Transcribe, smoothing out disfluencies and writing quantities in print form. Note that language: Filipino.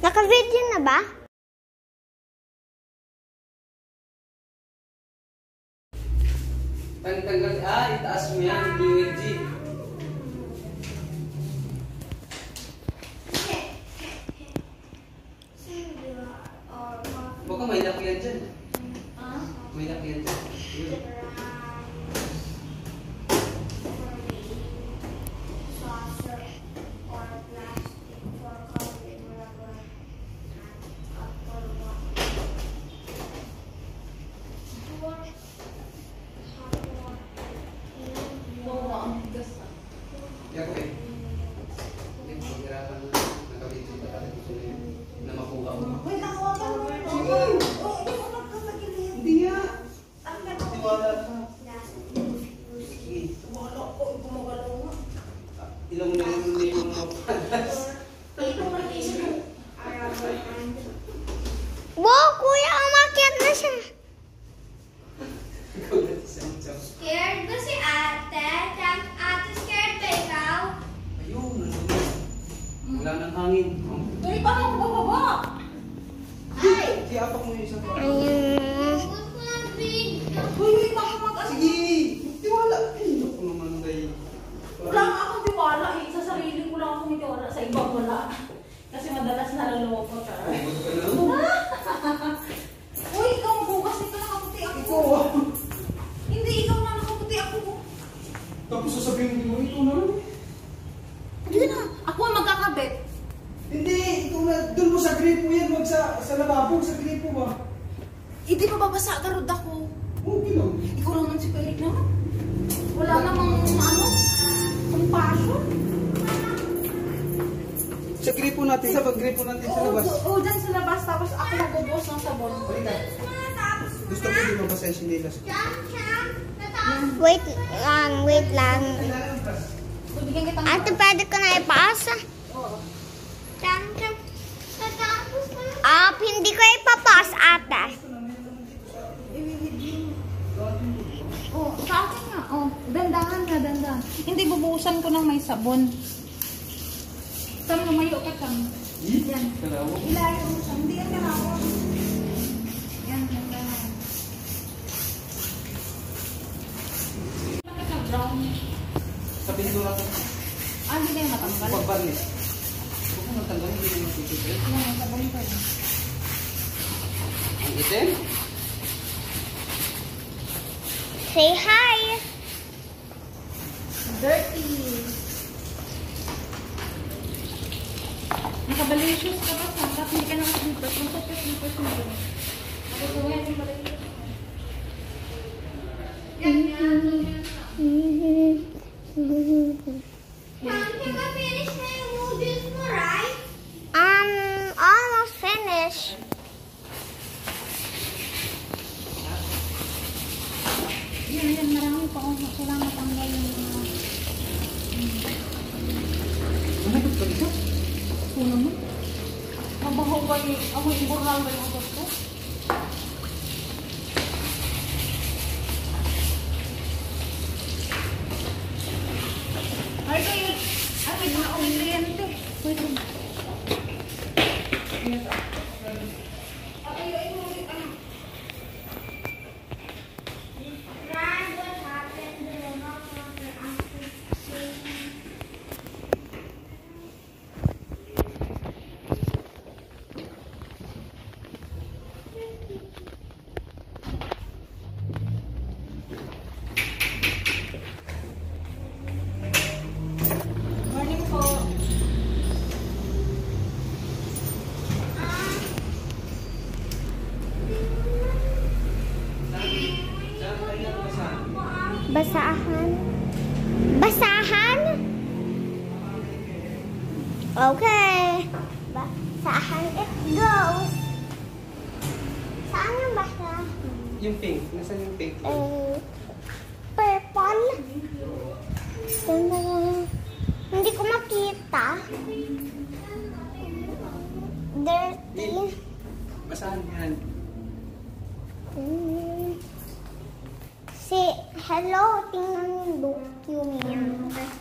Naka-video na ba? Tanggal, itaas mo yan, UNG. Baka may lakihan dyan. May lakihan dyan. Wow, kuya, umakyat na siya. Scared ba si ate? Ate, scared ba ikaw? Ayun, nandun. Wala nang hangin. Dali pa ako bababa. Ay! Siapak mo yung isang pa. Ayun. Huwag ko ng video. Uy, wait ako mag-ano. Sige! Tiwala. Ay, ako naman day. Wala nga akong tiwala eh. Sa sarili ko lang akong tiwala. Sa ibang wala. Kasi madalas naluloko siya. Ay, buto ka lang. Uy, ikaw bukas ito nakaputi ako. Ikaw Hindi, ikaw na nakaputi ako. Tapos sasabihin mo, ito na lang. Hindi na. Ako ang magkakabit. Hindi, ikaw na. Doon mo sa gripo yan. Huwag sa lababo. Sa gripo ba? Hindi pa babasa garod ako. Okay lang. Ikaw naman si Perik naman. Wala namang compassion. Sa gripo natin. Sa pag-gripo natin sa labas. Oo, dyan sa labas. Tapos ako magbubuhos ng sabon. Gusto ko din mabasa yung sinilas. Wait lang, wait lang. Bibigyan kita ng Ate, pwede ko na ipasa. Oo. Hindi ko ipapas, ate. Oh, sa akin nga. Oh, dandahan na, dandahan. Hindi, bubuhusan ko ng may sabon. Sam, lumayo ka, Sam. Yan. Kalawang. Ilayo mo, Sam. Hindi yan kalawang. Yan, dandahan. Bakit na brown? Sabihin ko natin. Hindi na yung matanggal. Pag-barnis. Huwag mo matanggal. Hindi mo matitipid. Yan, may sabon ko. Ang itim. Say hi. Dirty. Nakabalicious ka ba, Sam? Tapos hindi ka nakaslippers. Magpapaslippers mo ba? Ako gawin yung balicious. Yan, yan. Di ba finish na yung noodles mo, right? Almost finished. Yan, yan. Marami pa ako. Kailangan matanggal yung mga... Ano ba ito? Ako naman. Mabaho ba yung... Amoy ibornal ba yung utot ko? Ay, kayo. Ay, may mga kliyente. Wait lang. Ryan, what happened? They will not want their answer. Morning po. Basahan. Basahan? Okay. Basahan it goes. Saan yung basahan? Yung pink. Nasaan yung pink? Purple. Hindi ko makita. Dirty. Basahan yan. Si hello, tingnan yung look yung yan.